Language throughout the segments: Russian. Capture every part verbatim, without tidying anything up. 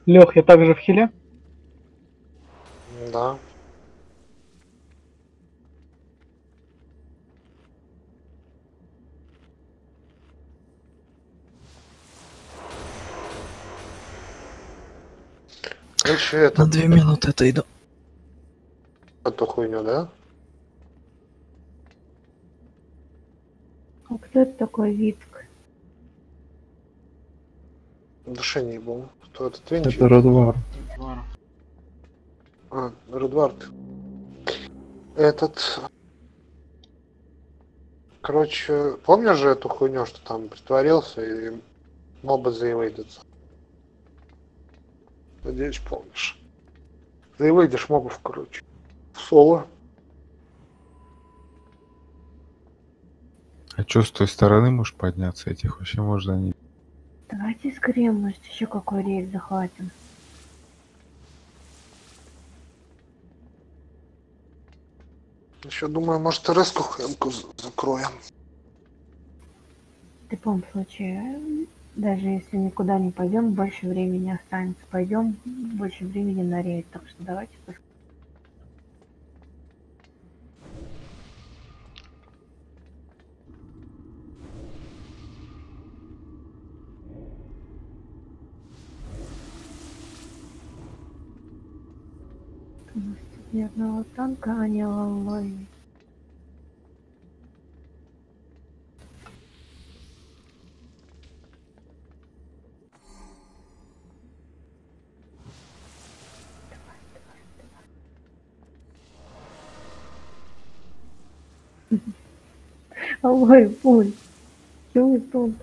Лех, я также в хиле. Да. Короче, На это две минуты отойду. эту хуйню, да? А кто это такой Витк? Души не ебал. Кто этот Винчик? Это Родвар. А, Редвард. Этот... Короче, помнишь же эту хуйню, что там притворился и мобы заевейдятся? Надеюсь, помнишь. Заевейдишь мобов, короче. В соло. А чё, с той стороны можешь подняться? Этих вообще можно не... Давайте скорее, может, еще какой рейд захватим. Еще думаю, может, резку хэнку закроем. В любом случае, даже если никуда не пойдем, больше времени останется. Пойдем, больше времени на рейд. Так что давайте пос- У нас тут ни одного танка, а не лолой. Алой, пуль. Чего тут?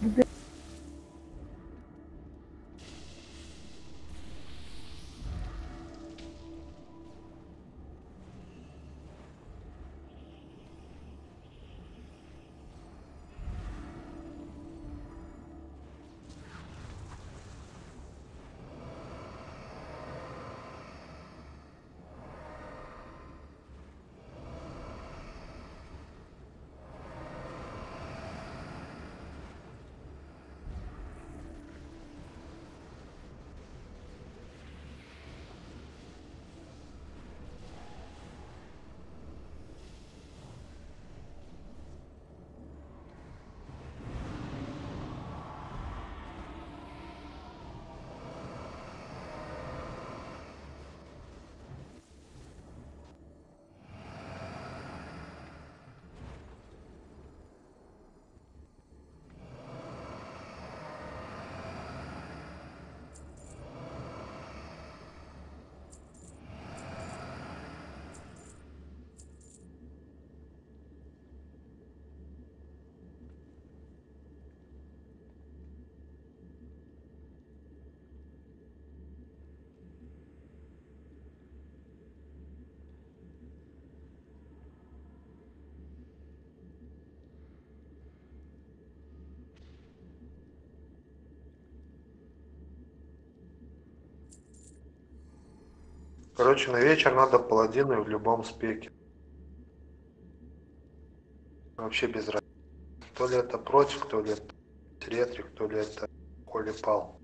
Короче, на вечер надо паладины в любом спеке. Вообще без разницы. То ли это против, то ли это ретрик, то ли это холипал.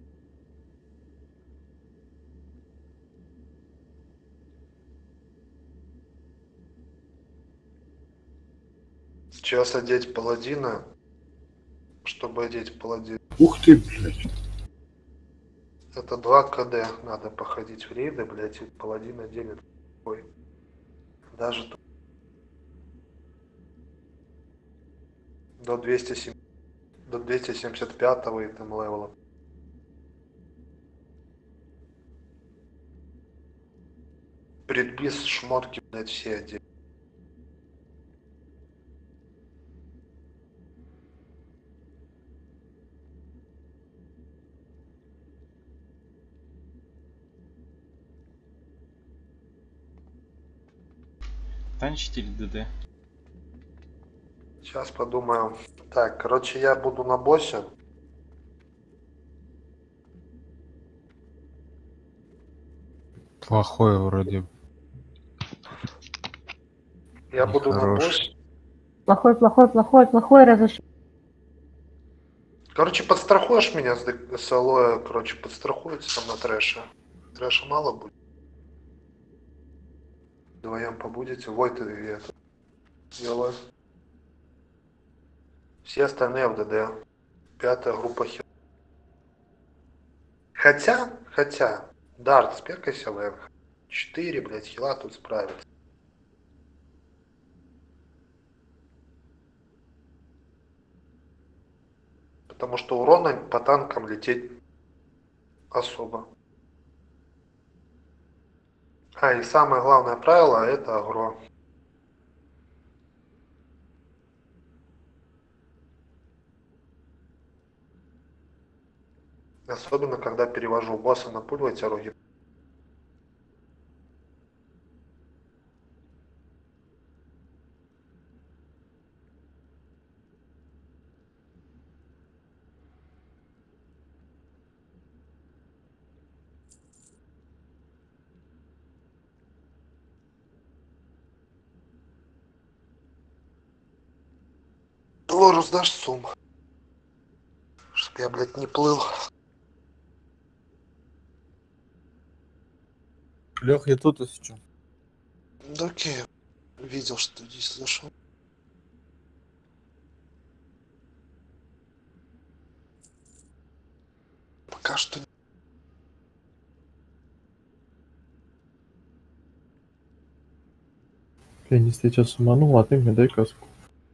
Сейчас одеть паладина, чтобы одеть паладина. Ух ты, блядь. Это два КД. Надо походить в рейды, блядь, и паладина делит. Ой. Даже тут до двухсот семидесяти, до двухсот семьдесят пятого и там левела. Предбис, шмотки, блядь, все одеть. Танчить или ДД? Сейчас подумаю. Так, короче, я буду на боссе. Плохой вроде. Я буду на Хорош. боссе. Плохой, плохой, плохой, плохой разрешение. Короче, подстрахуешь меня с, д- с алоэ, короче, подстрахуется там на трэше. Трэша мало будет. Вдвоем побудете. Войт и это. Делаю. Все остальные в ДД. Пятая группа хил. Хотя, хотя, Дарт, спекайся в М. Четыре, блядь, хила тут справится. Потому что урона по танкам лететь особо. А, и самое главное правило это агро. Особенно, когда перевожу босса на пульвайте роги. Лорус дашь сумму? Чтоб я, блядь, не плыл. Лех, я тут, если что. Да окей, видел, что ты здесь зашел. Пока что. Я не сейчас суманул, а ты мне дай каску.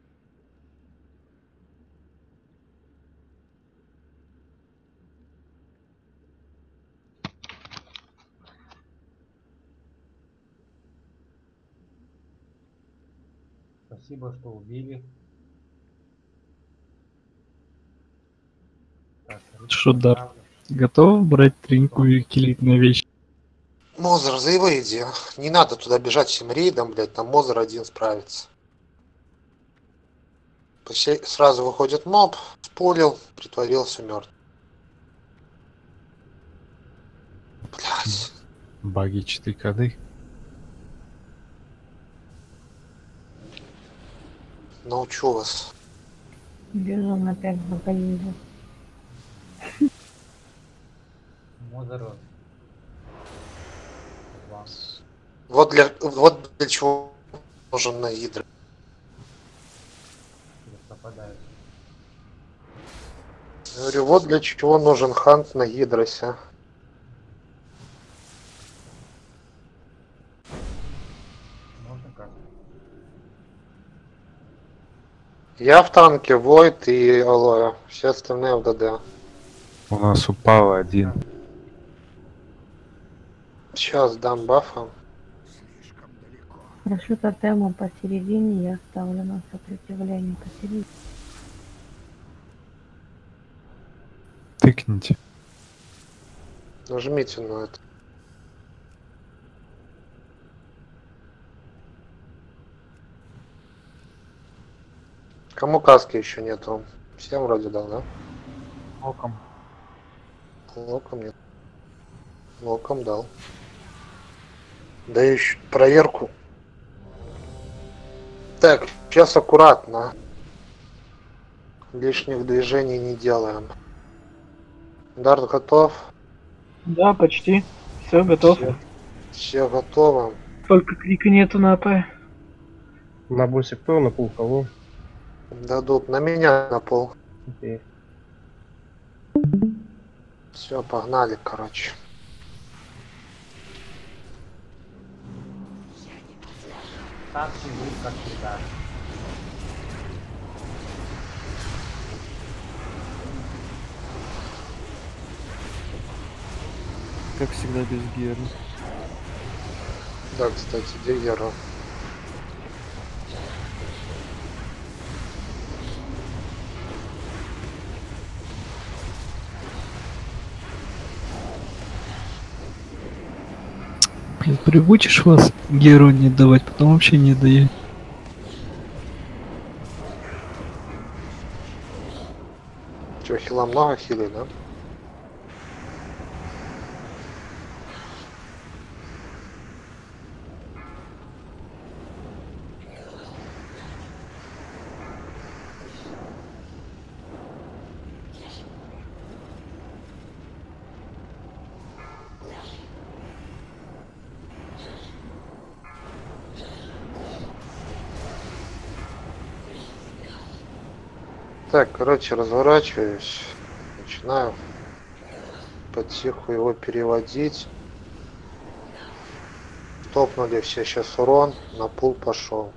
Спасибо, что убили. Так, Что, Дар, правда. готов брать тринку и килить на вещи? Мозер, заебай иди. Не надо туда бежать всем рейдом, блядь, там Мозер один справится. Посе- Сразу выходит моб, спулил, притворился мертв. Блядь. Баги четыре коды. Научу вас. Бежал опять в магазин. Мозер. Вас. Вот для, вот для чего нужен на Гидро. Пропадает. Я говорю, вот для чего нужен хант на Гидросе. Можно как? Я в танке, Войт и Алоэ. Все остальные в ДД. У нас упал один. Сейчас дам бафа. Прошу тотема посередине, я ставлю на сопротивление посередине. Тыкните. Нажмите на это. Кому каски еще нету? Всем вроде дал, да? Оком. Локом нет. Локом дал. Да еще проверку. Так, сейчас аккуратно. Лишних движений не делаем. Дарт готов? Да, почти. Все, готов. Все, все готово. Только клика нету на АП. На боссе кто? На пол кого? Дадут на меня на пол. Окей. Все, погнали, короче. Так сидит, как всегда. Как всегда без гера. Да, кстати, Диггера. Блин, приучишь вас геру не давать, потом вообще не дает. Че, хила много хилы, да? Так, короче, разворачиваюсь. Начинаю потиху его переводить. Топнули все, сейчас урон, на пул пошел.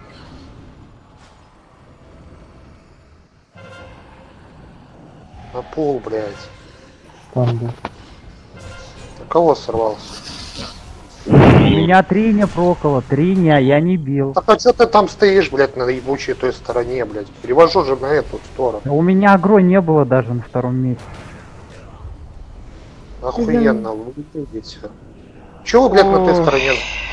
На пул, блядь. Там, да. На кого сорвался? У меня Триня прокола, Триня, я не бил. Так а что ты там стоишь, блядь, на ебучей той стороне, блядь? Перевожу же на эту сторону. У меня агро не было даже на втором месте. Охуенно, вы видите. Чего вы, блядь, на той стороне?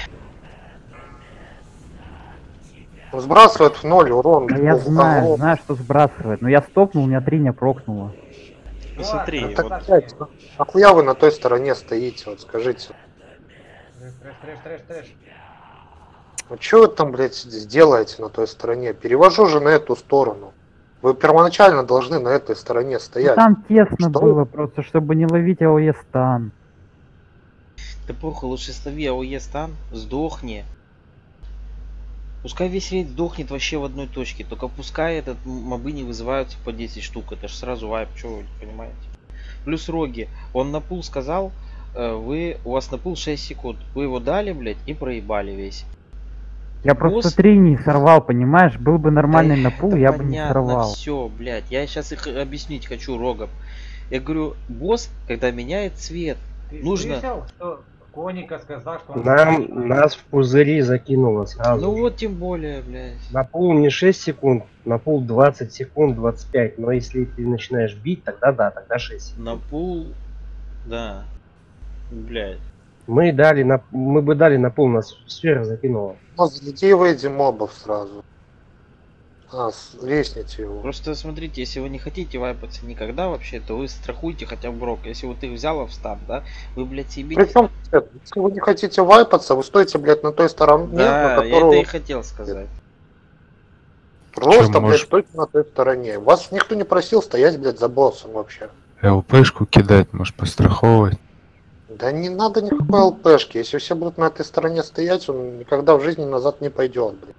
Сбрасывает в ноль урон. Да я в знаю, агро. знаю, что сбрасывает. Но я стопнул, у меня Триня прокнула. Ну смотри, Ну, так, вот блядь, нахуя вы на той стороне стоите, вот скажите. Трэш, трэш, трэш, трэш. Ну что вы там, блядь, сделаете на той стороне? Перевожу же на эту сторону. Вы первоначально должны на этой стороне Ну, стоять. там тесно Что? было, просто чтобы не ловить АОЕ стан. ты похуй, лучше стави АОЕ стан, сдохни. Пускай весь рейд сдохнет вообще в одной точке, только пускай этот мобы не вызываются по десять штук, это ж сразу вайп, что вы не понимаете. Плюс роги, он на пул сказал, э, вы, у вас на пул шесть секунд, вы его дали, блядь, и проебали весь. Я просто Босс- Трини сорвал, понимаешь? Был бы нормальный Да на пул, это я бы не понятно, сорвал. все, блядь, я сейчас их объяснить хочу рогом. Я говорю, босс, когда меняет цвет, Ты Нужно- слышал, что Коника сказал, что он... Нам, нас в пузыри закинуло сразу. ну вот тем более, блядь. На пул не шесть секунд, на пул двадцать секунд, двадцать пять. Но если ты начинаешь бить, тогда да, тогда шесть секунд. На пул, да, блядь. Мы дали на, мы бы дали на пул, нас сфера закинула. Ну, залети выйди мобов сразу. А, лестните его. Просто смотрите, если вы не хотите вайпаться никогда вообще, то вы страхуйте хотя бы брок. Если вот их взяла в стан, да, вы, блядь, себе... Причем, если вы не хотите вайпаться, вы стоите, блядь, на той стороне, Да, на я которую... это и хотел сказать. Просто, Чё, блядь, может- стойте на той стороне. Вас никто не просил стоять, блядь, за боссом вообще. ЛПшку кидать, может, постраховывать. Да не надо никакой ЛПшки. Если все будут на этой стороне стоять, он никогда в жизни назад не пойдет, блядь.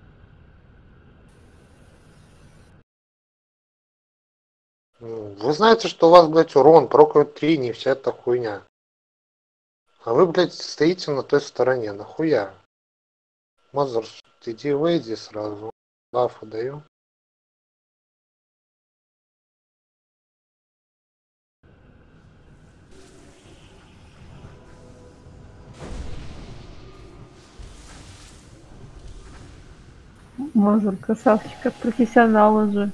Ну, вы знаете, что у вас, блядь, урон, прокают три, не вся эта хуйня. А вы, блядь, стоите на той стороне. Нахуя? Мазер, иди выйди сразу. Бафа даю. Мазур, красавчик, как профессионал уже.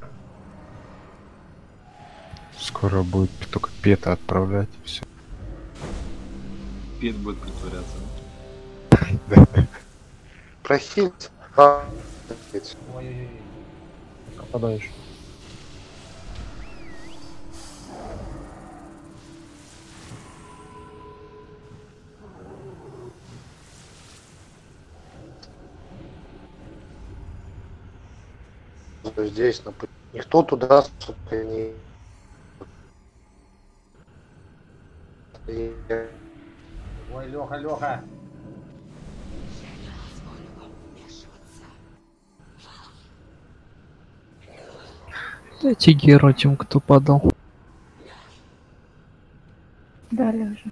Скоро будет только пета отправлять и все. Пет будет притворяться. Прохильте. А, блядь. Ой-ой-ой. Попадаешь. Здесь, на... никто туда, сука, не... Ой, Леха, Леха. Дайте Геру тем, кто падал. Дали уже.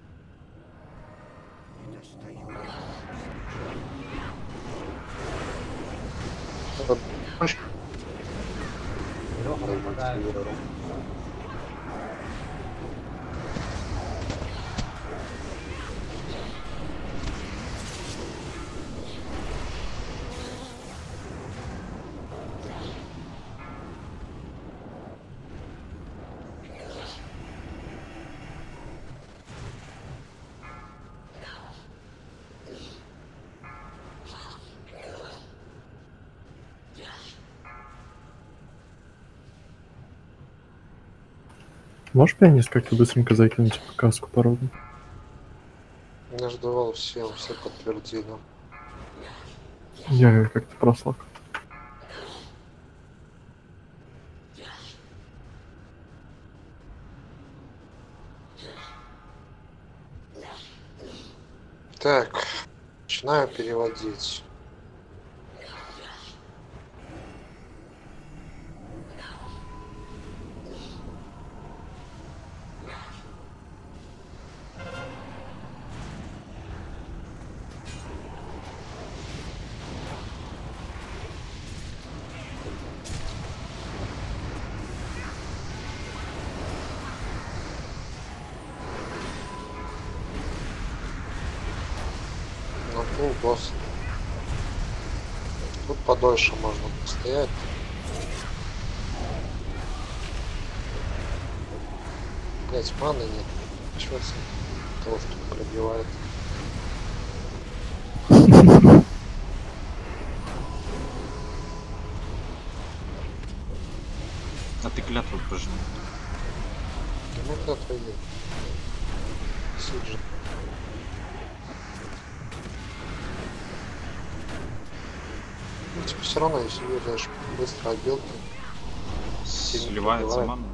Леха попадает. Можешь пианист как-то быстренько закинуть каску по роду? Я ждал всем, все подтвердили. Я как-то прослак. Так, начинаю переводить. Фул босс. Тут подольше можно постоять. Блять, маны нет. Чего с того, что пробивает? А ты клятву прожми. Ну кто твои? Сиджи. Ну, типа все равно, если видишь, быстро отбил, то Сливается бывает. мана.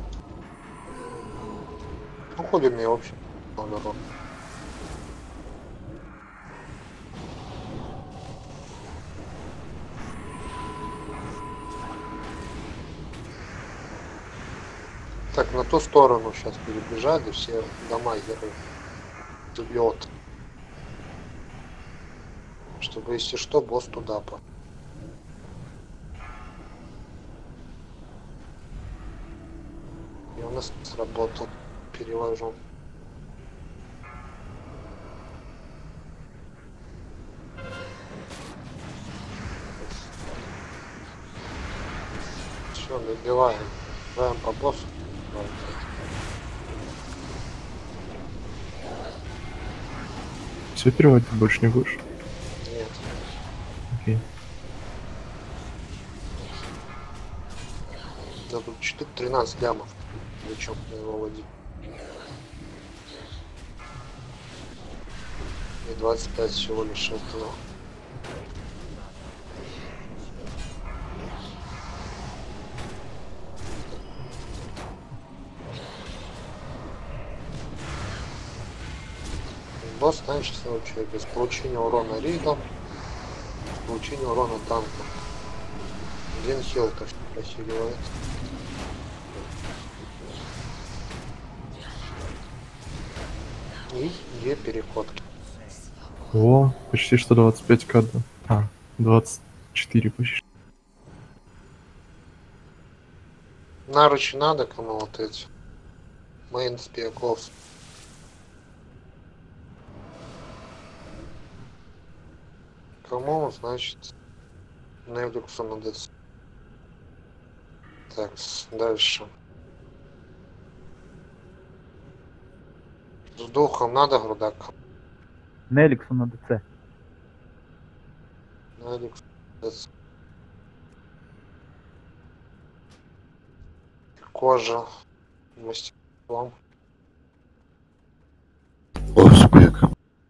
ну ходит мне вообще наоборот. Так, на ту сторону сейчас перебежали, все дамагеры бьет. Чтобы, если что, босс туда по. И у нас сработал. Перевожу. Все, добиваем. Добиваем по боссу. Все переводить больше не будешь? Нет. Окей. Да тут штук тринадцать лямов. Причем на его воде. И двадцать пять всего лишь этого. Босс станет счастливым человеком. С получения урона рейдом, с получения урона танком. Один хил то что просиливает. И две переходки. О, почти что двадцать пять ка. А, двадцать четыре почти. Наручи надо кому вот эти. Мейн спеклов. Кому, значит, Неликсу надо. Так, дальше. С духом надо грудак. Неликсу на ДЦ. Неликс. Кожа. Мастерством. Успех.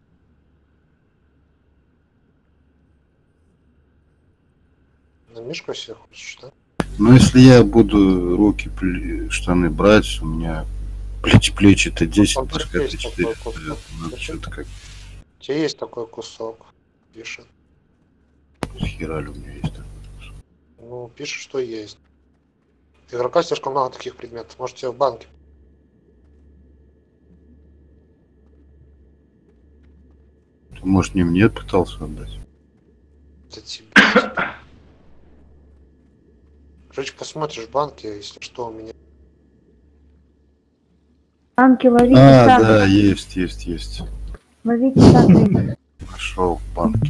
На мишку себе хочешь, да? Но если я буду руки, пле- штаны брать, у меня плечи, плечи-то десять, Вот пускай есть это четыре. такой кусок. Надо что-то как У тебя есть такой кусок. Пишет. хераль у меня есть. Ну, пишет, что есть. Игрока слишком много таких предметов. Может, тебе в банке. Ты, может, не мне пытался отдать? Это тебе. Короче, посмотришь в банке, если что, у меня. Танки ловите А, танки. да, есть, есть, есть. Ловите танки. Нашел в банке.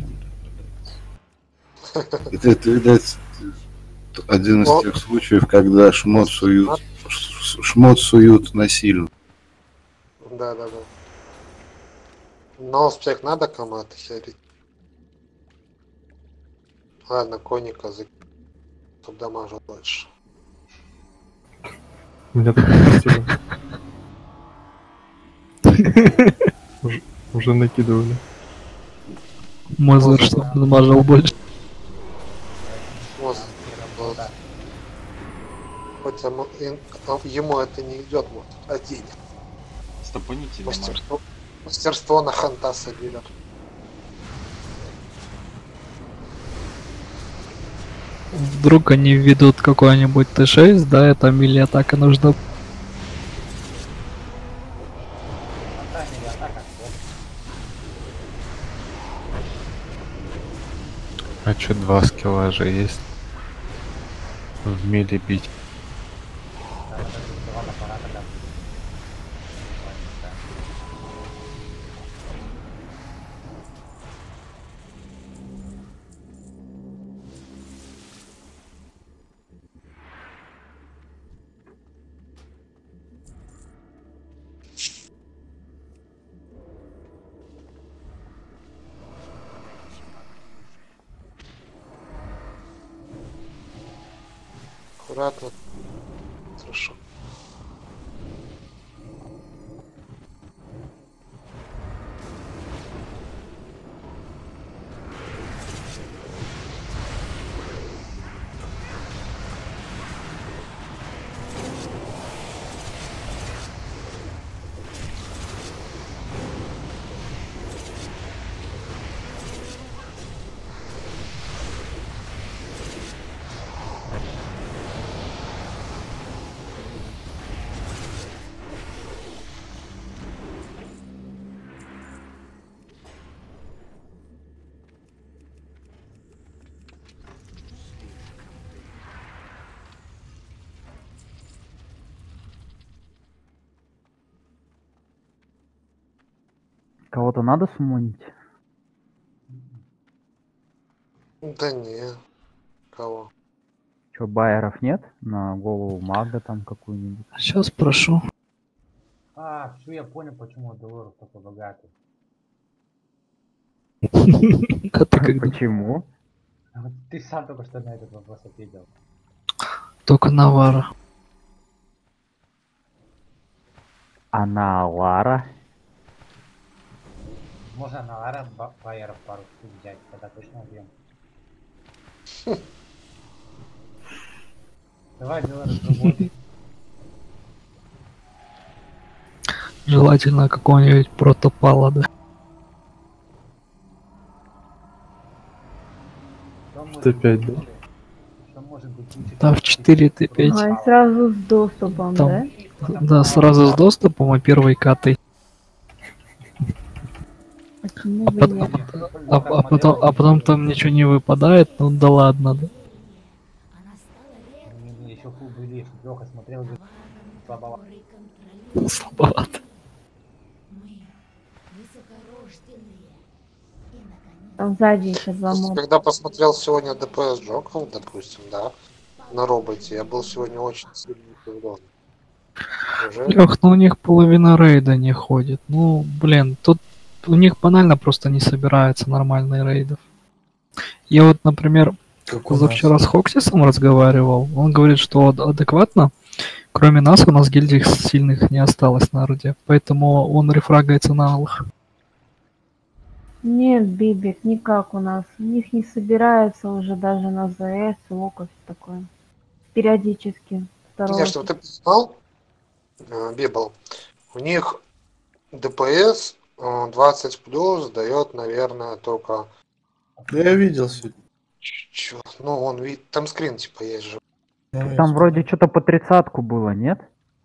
Это, это, видать, один из О. тех случаев, когда шмот суют, ш- шмот суют насильно. Да, да, да. Но успех надо кому-то херить. Ладно, коника за... чтобы дамажил больше. У меня так красиво. Уже- Уже накидывали. Мазер, чтобы намажал больше. Вот. Вот. Хоть ему, им- ему это не идет, может, один. Стопоните на Мастерство, мастерство на ханта соберет. Вдруг они введут какой-нибудь Т шесть, да, это мили атака нужна. Атака или атака? А чё, два скилла же есть? В миле бить. Да, вот это два аппарата, да. Аккуратно. Хорошо. Кого-то надо суммонить? Да не. Кого? Че, байеров нет? На голову мага там какую-нибудь? Сейчас прошу. А, все, я понял, почему Долорес такой богатый. А ты когда? Почему? Вот ты сам только что на этот вопрос ответил. Только Навара. А на Лара? Можно на Лара ба- байеров пару штук взять, тогда точно убьем. Давай, Долорес, работай. Желательно какого-нибудь протопалада. Что может Т пять, быть да? лучше? Что может быть лучше? Да, в четыре Т пять. А, и сразу с доступом, Там, да? да, сразу с доступом, а первой катой. Почему А, бы пот- нет? а, а потом, а потом там ничего не выпадает, ну да ладно, да. Не, не, еще фу были, Леха смотрел, говорит, слабовато. Слабовато. Там сзади еще два Просто моба. когда посмотрел сегодня ДПС Джоков, допустим, да, на роботе, я был сегодня очень сильно удивлен. Уже Лех, ну у них половина рейда не ходит. Ну, блин, тут у них банально просто не собирается нормальный рейдов. Я вот, например, Как у позавчера нас. с Хоксисом разговаривал. Он говорит, что ад- адекватно, кроме нас, у нас гильдий сильных не осталось на Орде. Поэтому он рефрагается на алых. Нет, Бибик, никак у нас. У них не собирается уже даже на ЗС, ОК, все такое. Периодически. Второго. Конечно, ты знал, э, Библ, у них ДПС э, двадцать плюс дает, наверное, только Да я видел сегодня. чё, ну он вид, там скрин типа есть же. Ну, я Там вроде что-то по тридцатку было, нет?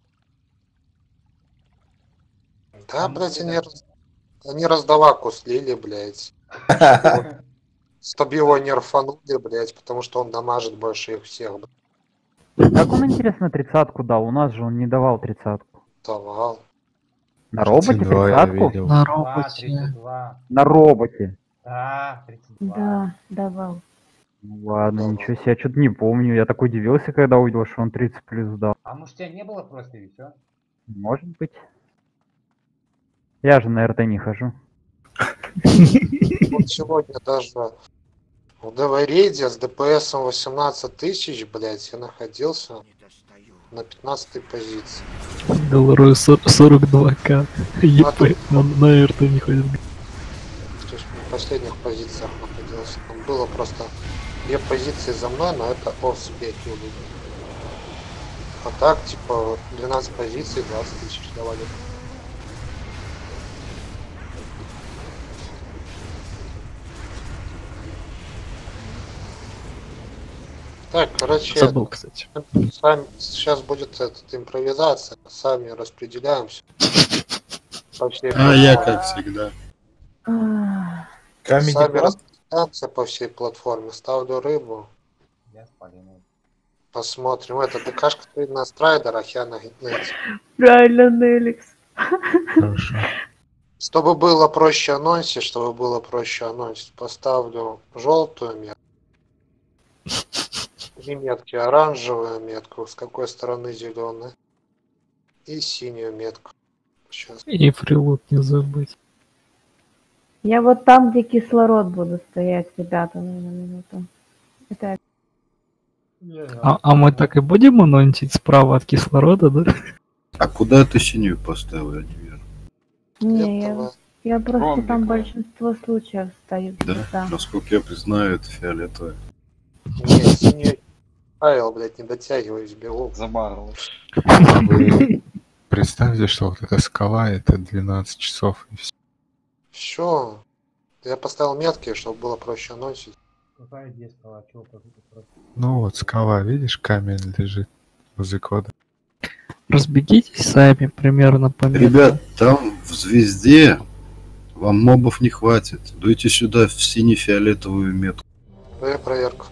Да, Там блядь, были они, даже- раз- они раздаваку слили, блядь. Чтобы его не рфанули, блядь, потому что он дамажит больше их всех, блядь, Как он, интересно, тридцатку дал? У нас же он не давал тридцатку. давал. На роботе тридцать два я тридцатку? видел. На два, роботе. тридцать два. На роботе. Да, тридцать два. Да, давал. Ну ладно, Давал. ничего себе, я что-то не помню. Я так удивился, когда увидел, что он тридцать плюс дал. А может тебя не было просто и все? Может быть. Я же на РТ не хожу. Вот сегодня даже в Девайрейде с ДПСом восемнадцать тысяч, блядь, я находился на пятнадцатой позиции. Долларов сорок два ка. ЕП на, на РТ не ходит. То есть на последних позициях находился. Там было просто две позиции за мной, но это офспек юбил. А так, типа, двенадцать позиций, двадцать тысяч давали. Так, короче, Забыл, кстати. сами, сейчас будет этот, импровизация, сами распределяемся. По всей А я как всегда. Ах, Камеди Сами Клаб? распределяемся по всей платформе. Ставлю рыбу. Я с Полиной. Посмотрим. Это ДКшка стоит на страйдерах, я на гитнете. правильно, Неликс. Хорошо. Чтобы было проще анонсить, чтобы было проще анонсить, поставлю желтую метку. Три метки, оранжевую метку, с какой стороны зеленая. И синюю метку. Сейчас. И фрилут не забыть. Я вот там, где кислород буду стоять, ребята, на минуту. Это А, а мы так и будем анонсить справа от кислорода, да? А куда ты синюю поставил, я не вижу. Не, я, Этого- я просто Ромбик. там большинство случаев стою. Да? Да. Насколько я признаю, это фиолетовая. Не, синий правил, блядь, не дотягиваюсь, белок. Забарывал. Вы представьте, что вот эта скала это двенадцать часов и все. Все. Я поставил метки, чтобы было проще анонсить. Какая идея стала? Чего просто? Ну вот скала, видишь, камень лежит возле кода. Разбегитесь сами примерно по метру. Ребят, там в звезде вам мобов не хватит. Дуйте сюда в сине-фиолетовую метку. Давай проверку.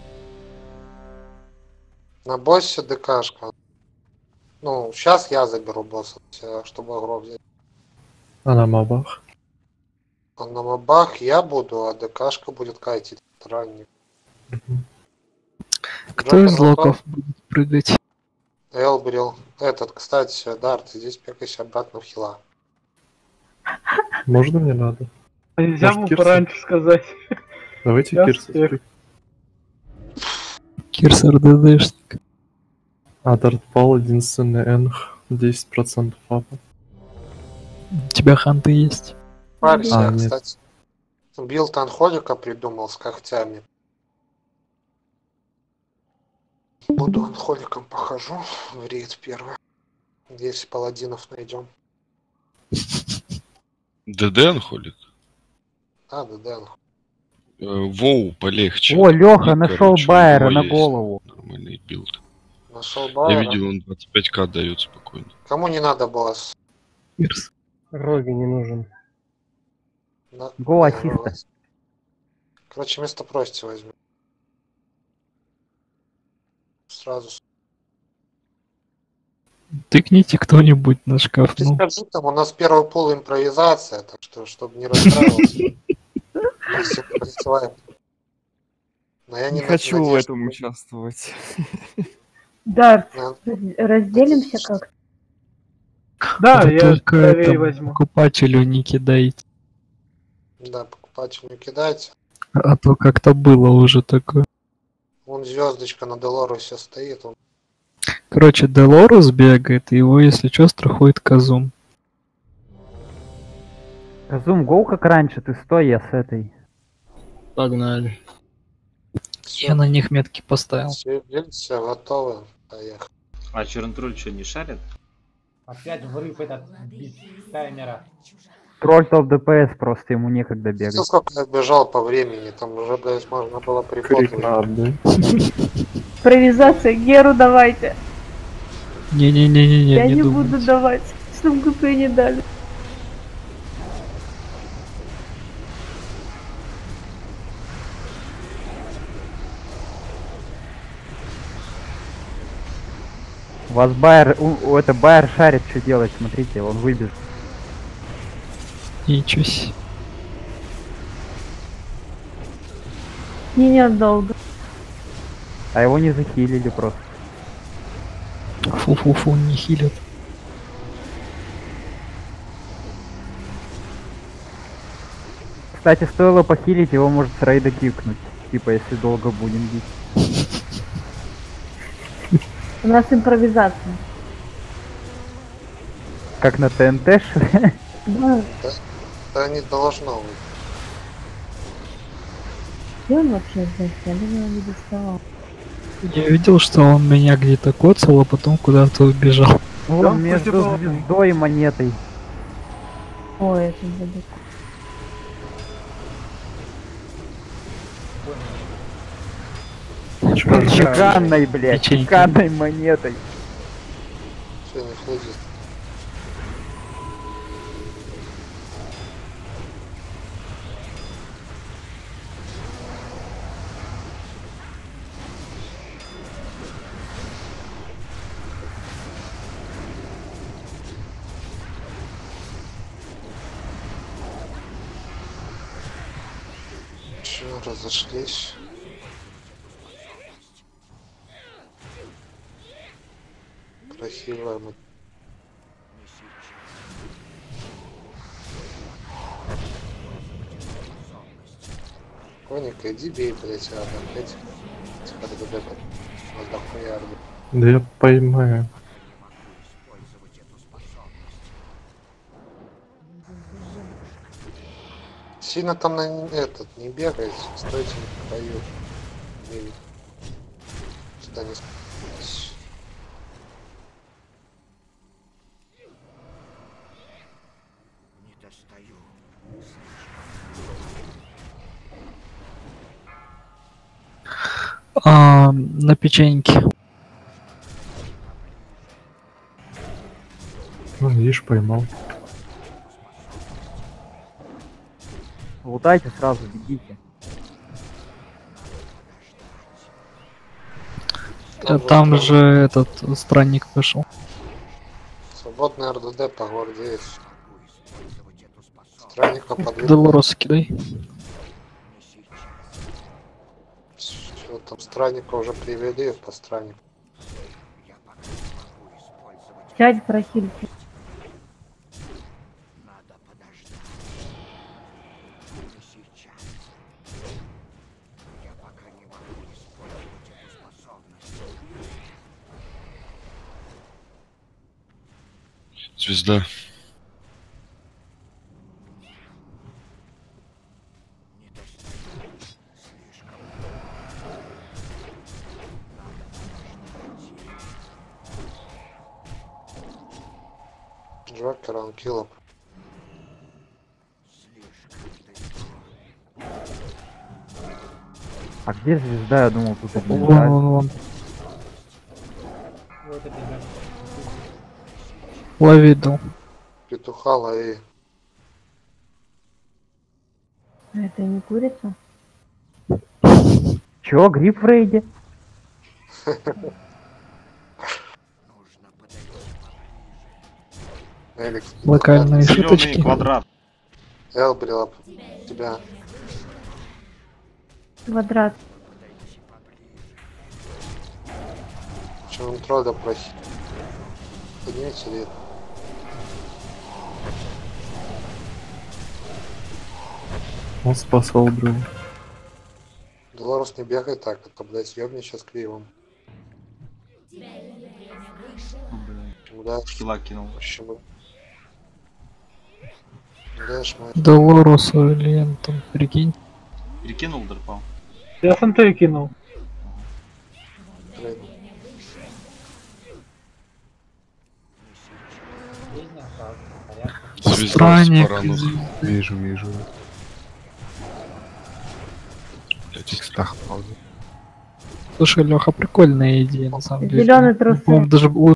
На боссе ДКшка. Ну, сейчас я заберу босса, э, чтобы агро взять. А на мобах? А на мобах я буду, а ДКшка будет кайтить. Ранник. Кто из локов будет прыгать? Элбрил. Этот, кстати, Дарт, здесь пекайся обратно в хила. Можно мне надо? А нельзя Может, ему Кирса? пораньше сказать. Давайте Я Кирса. всех. Кирсер ДДшник. А Дарт Пал единственный энх. десять процентов апа. У тебя ханты есть? Парься, А, я, нет. кстати. Билд анхолика придумал с когтями. Буду анхоликом похожу в рейд первый. Если паладинов найдем. ДД анхолик? А, да, да. Э, Воу полегче. О, Леха И, нашел короче, у Байера него на есть голову. Нормальный билд. Нашел Я Байера. видел, он двадцать пять ка дает спокойно. Кому не надо босс? Кирс. Роги не нужен. На- Го не, ассиста. Роги. Короче, вместо прости возьмем. Сразу. Тыкните кто-нибудь на шкаф. Ты Ну, скажи там, у нас первый пол импровизация, так что, чтобы не расстраивался. Если присылаем. Но я Не на- хочу в надеюсь, этом участвовать. Дарт, что- раз- разделимся как-то. Да, это я только правее это возьму. покупателю не кидайте. Да, покупатель не кидайте. А то как-то было уже такое. Вон звездочка на Долорусе стоит. Он... Короче, Делорус бегает, и его, если что, страхует Казум. Казум, гоу как раньше, ты стой, я с этой. Погнали. Я на них метки поставил. Все, все готовы. Поехали. А Чернтруль что, не шарит? Опять врыв этот без таймера. Тролль топ ДПС, просто ему некогда бегать. Ну, сколько я бежал по времени, там уже, блядь, можно было Крик припотывать. на отдай. Импровизация, Геру давайте. Не-не-не-не-не, Я не не думаю. буду давать. Чтобы ГП не дали. У вас Байер, у, у это Байер шарит, что делать, смотрите, он выбежит. Ничего себе. Не недолго. А его не захилили просто. Фу-фу-фу, не хилят. Кстати, стоило похилить, его может с рейда кикнуть. Типа, если долго будем бить. У нас импровизация. Как на ТНТ, что ли? Да. Да не должно быть. Где он вообще здесь? Я думаю, он не доставал. Я видел, что он меня где-то коцал, а потом куда-то убежал. Вон между звездой и монетой. Ой, это будет. Чеканной, блядь, Печеньки. чеканной монетой. Все, не хлудит. Че, разошлись? Прохиливаем. Коника, иди бей, блять, а опять. Тихо, ДД, воздоху. Ярды. Да я поймаю. Сильно там на этот не бегайте, стойте на краю. Не- Сюда не с- А, на печеньке. Ну, видишь, поймал. Лутайте сразу, бегите. Э, Там же этот странник вышел. Свободный РДД по гвардии есть. Странника подвигли. Долорос кидай. Что там, странника уже привели по страннику. Сядь, прохильте. Звезда. Джокер, анкилов. А где звезда? Я думал, тут один. Вон, вон, вон. Вот это да. Лови дал. Петухала и Это не курица? Чё, гриб в рейде? Эликс. Локальные шуточки. квадрат. Элбрила тебя. Квадрат. Чем тролля просить? Поднимите ли? Он спасал друга. Долорус не бегай так, это, блядь, ёбни сейчас кривом. Да, Хила кинул. почему? Да, шмат. Долоросу или он там, прикинь. Перекинул, дропал. Я сам то и кинул. Блин. Жизнь, как, порядок. Звезда Странник. Спаранух. Вижу, вижу. Блять, в кстах пауза. Слушай, Леха, прикольная идея, на самом деле. Зеленый трусы. По-моему, даже будет.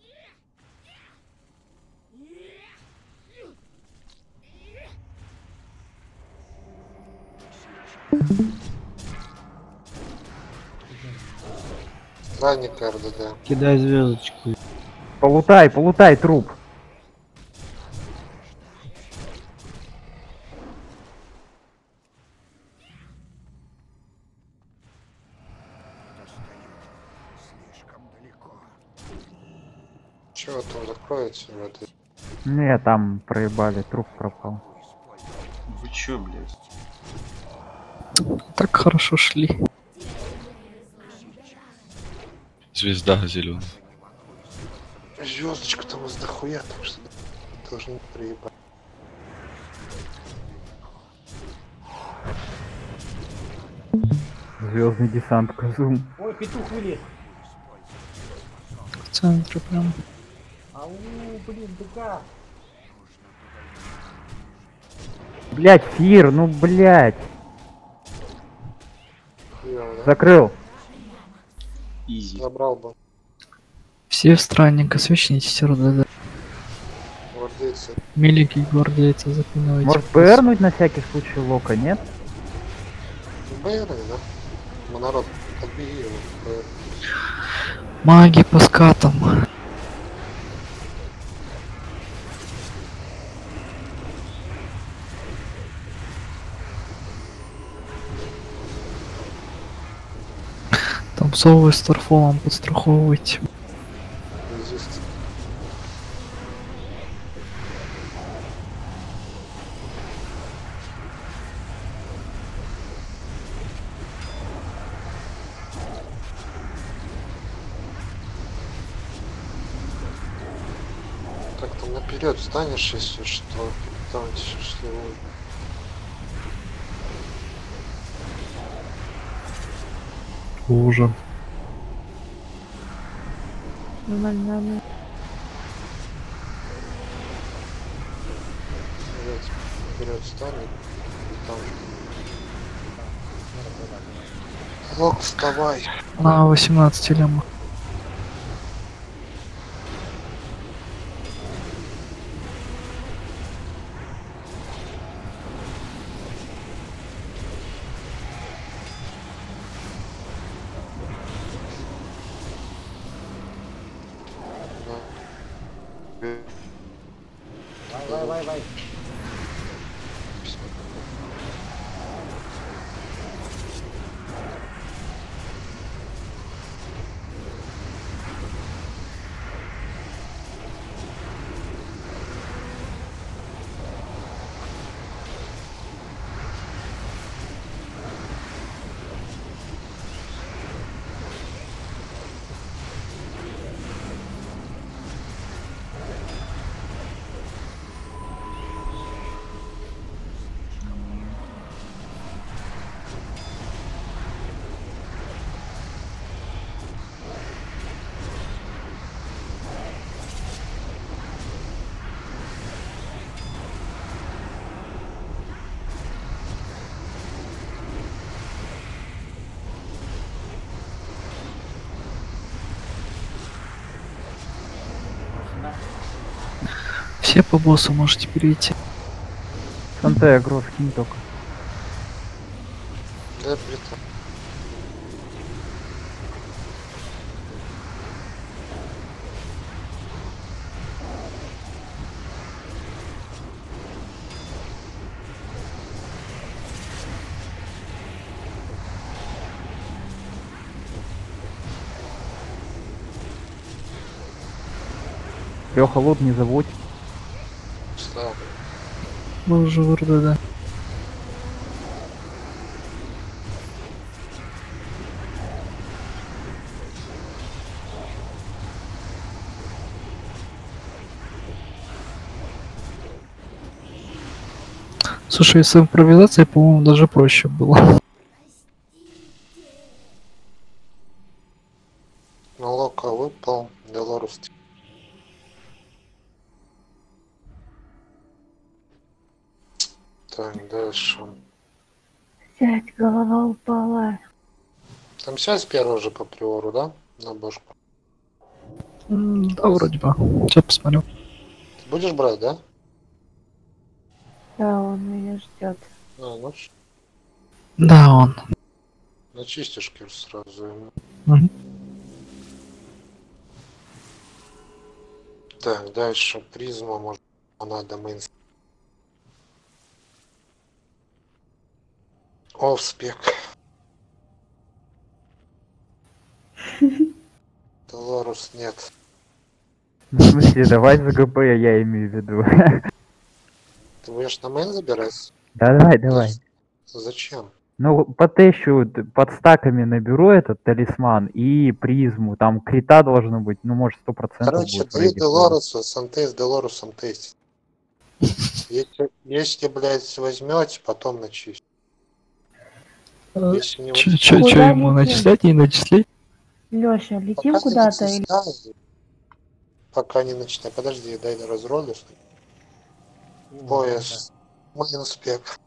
Странник РДД. Кидай звездочку. Полутай, полутай труп. Чего там закроете в этой? Не, там проебали, труп пропал. Вы чё, блядь? Так хорошо шли. Звезда зеленая. Звездочка там из дохуя, так что должны приебать. Звездный десант Казум. Ой, петух вылез. В центре прям. Ау, блин, ты как? Блять, Фир, ну блять. Хуёво, да? Закрыл. Изи. Забрал бы. Все в странника, свечнитесь, РДД. Гвардейцы. Меликий гвардейца запинывайте. Может БРнуть на всякий случай лока, нет? БР, да? Мы народ, подбери его. БР. Маги по скатам. Там совы с торфолом подстраховывайте. Резист. Наперед станешь, если что. Там счастливый. Ужин. Нормально. Вперед станет. Там. Лок, вставай. На восемнадцать лема. Vai, vai, vai, vai. Все по боссу можете перейти. Санте, агро скинь только. Да, притом. Леха, лут не забудь. Встал. Мы уже в РДД. Слушай, с импровизацией, по-моему, даже проще было. На лока выпал, Делорус. Так, дальше. Сядь, голова упала. Там сядь первый же по приору, да? На башку. М, Да, вроде бы. Сейчас посмотрю. Ты будешь брать, да? Да, он меня ждет. А, ну ш- Да, он. начистишь кир сразу ему. Мгм. Так, дальше призма, может, надо мейн. Офспек. Долорус нет. В смысле, давай за ГП, я имею в виду. Ты будешь на мейн забирать? Да, давай, давай. Зачем? Ну, потещу, т- под стаками наберу этот талисман и призму. Там крита должно быть, ну, может, сто процентов Короче, будет. даю вроде бы. Делорусу, Санте с Делорусом тестить. Если, если, блядь, возьмете, потом начистить. Если не Че, возьмете, че, че Куда ему летим? начислять, не начислять? Лёша, летим пока не куда-то или... начисляй, пока не начинай. Подожди, дай разролю. Пояс. Мейн спек.